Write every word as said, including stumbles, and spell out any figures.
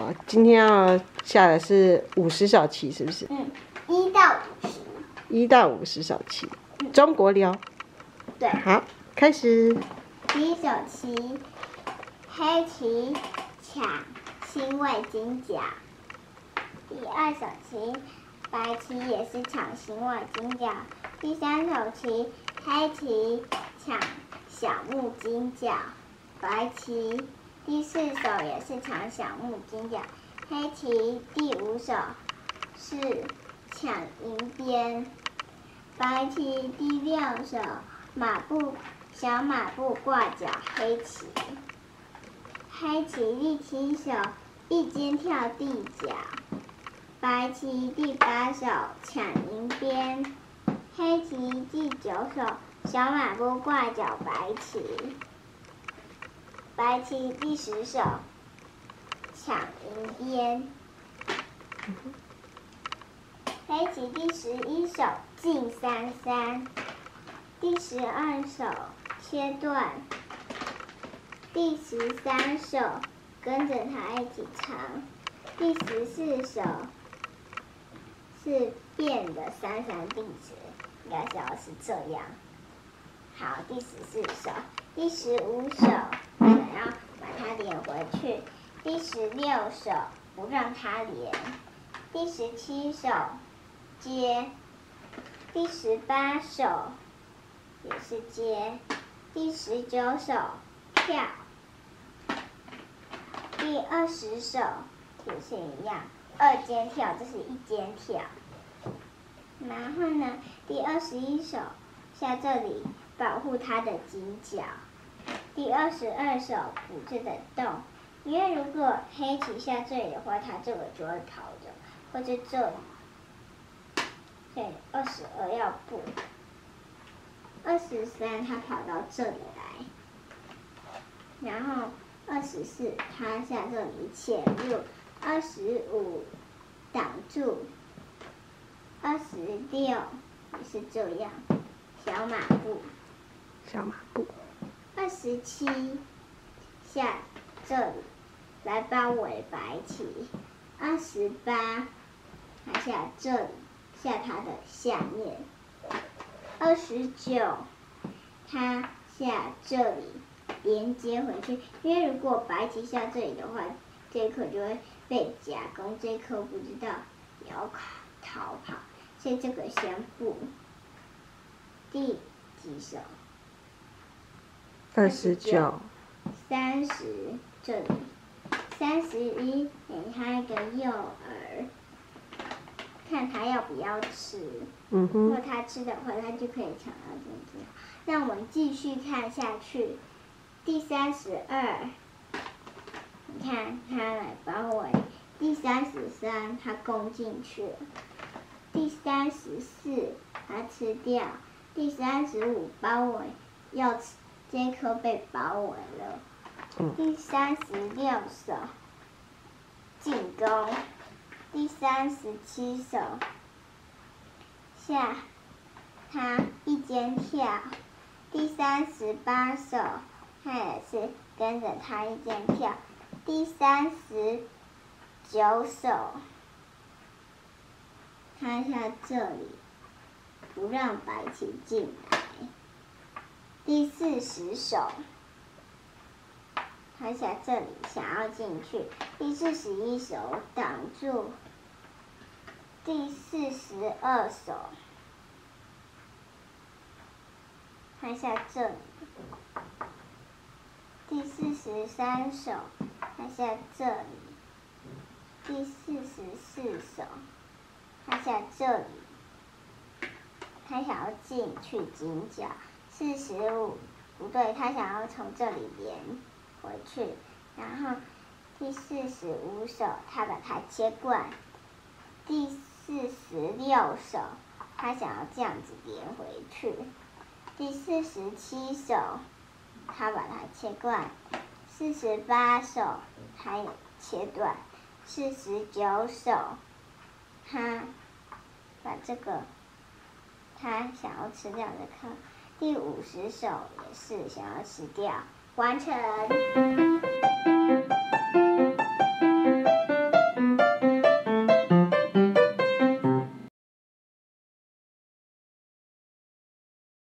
好，今天要下的是五十小棋，是不是？ 嗯，一到五十。 一到五十小棋，中国聊。 对。 好，开始。 第一手棋，黑棋抢星位金角。第二手棋，白棋也是抢星位金角。第三手棋，黑棋抢小目金角，白棋。第四手也是抢小目金角，黑棋。第五手是抢银边，白棋。第六手马步小马步挂角黑棋，黑棋。第七手一肩跳地角，白棋。第八手抢银边，黑棋。第九手小马步挂角白棋，白棋。第十手抢银边，黑棋。第十一手进三三，第十二手切断，第十三手跟着他一起长，第十四手是变的三三定直，应该是要是这样。好，第十四手，第十五手想要把它连回去，第十六手不让它连，第十七手接，第十八手也是接，第十九手跳，第二十手也是一样，二肩跳，这是一肩跳。然后呢，第二十一手下这里保护它的犄角，第二十二手补这个洞，因为如果黑棋下这里的话，它这个就会跑着，或者这里，所以二十二要补。二十三，他跑到这里来，然后二十四，他下这里潜入，二十五挡住，二十六也是这样，小马步， 小马步， 二十七下这里来包围白棋，二十八他下这里下它的下面。二十九，他下这里连接回去，因为如果白棋下这里的话，这一颗就会被夹攻，这一颗不知道也要逃跑，所以这个先布。第几手？ 二十九， 三十这里，三十一给他一个诱饵。看他要不要吃， 嗯哼， 如果他吃的话，他就可以抢到金子。那我们继续看下去，第三十二，你看他来包围，第三十三他攻进去了，第三十四他吃掉，第三十五包围，要吃这一颗被包围了， 嗯， 第三十六手进攻。第三十七手下他一肩跳，第三十八手他也是跟着他一肩跳，第三十九手他下这里不让白棋进来，第四十手他下这里想要进去，第四十一手挡住，第四十二手他下这里，第四十三手他下这里，第四十四手他下这里，他想要进去金角，四十五不对，他想要从这里连回去，然后第四十五手他把它切断，第四十六手他想要这样子连回去，第四十七手他把它切断，四十八手他也切断，四十九手他把这个他想要吃掉的颗，第五十手也是想要吃掉，完成。